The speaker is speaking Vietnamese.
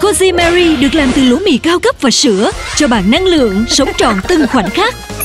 Cozy Mary được làm từ lúa mì cao cấp và sữa, cho bạn năng lượng, sống trọn từng khoảnh khắc.